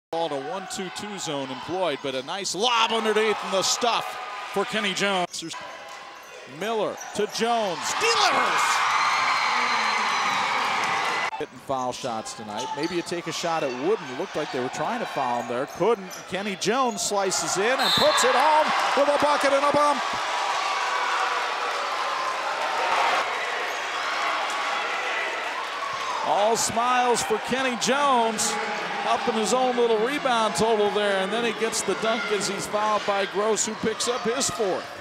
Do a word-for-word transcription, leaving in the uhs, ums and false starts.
Ball to one two two zone employed, but a nice lob underneath and the stuff for Kenny Jones. Miller to Jones, delivers! Hitting foul shots tonight. Maybe you take a shot at Wooden. Looked like they were trying to foul him there. Couldn't. Kenny Jones slices in and puts it home with a bucket and a bump. All smiles for Kenny Jones, up in his own little rebound total there, and then he gets the dunk as he's fouled by Gross, who picks up his fourth.